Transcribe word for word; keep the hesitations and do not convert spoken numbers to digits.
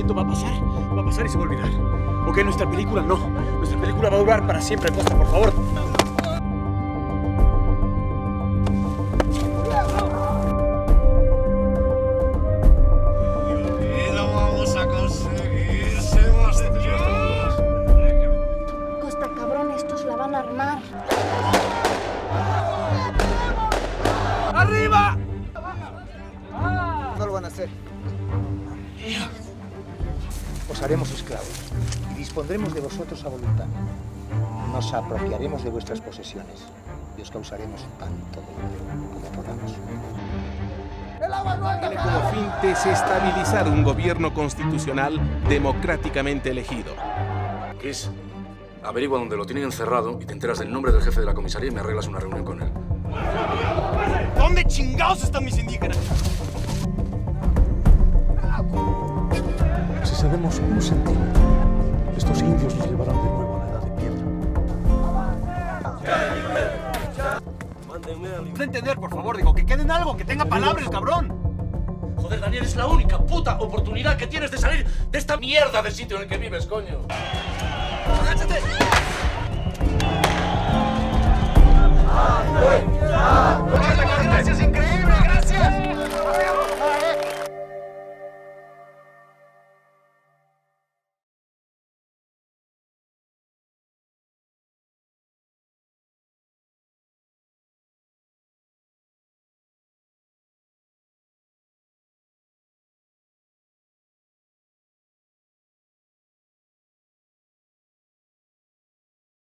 momento va a pasar, va a pasar y se va a olvidar. Ok, nuestra película no. Nuestra película va a durar para siempre, Costa, por favor. Y lo vamos a conseguir, Sebastián. Costa, cabrón, estos la van a armar. ¡Arriba! No lo van a hacer. Os haremos esclavos y dispondremos de vosotros a voluntad. Nos apropiaremos de vuestras posesiones y os causaremos tanto dolor como podamos. Tiene como fin desestabilizar un gobierno constitucional democráticamente elegido. Kiss, averigua dónde lo tienen encerrado y te enteras del nombre del jefe de la comisaría y me arreglas una reunión con él. ¿Dónde chingados están mis indígenas? Si cedemos un centímetro, estos indios nos llevarán de nuevo a la edad de piedra. ¿Puede entender, por favor? Digo, que quede en algo, que tenga palabra el cabrón. Joder, Daniel, es la única puta oportunidad que tienes de salir de esta mierda de sitio en el que vives, coño. ¡Agáchate!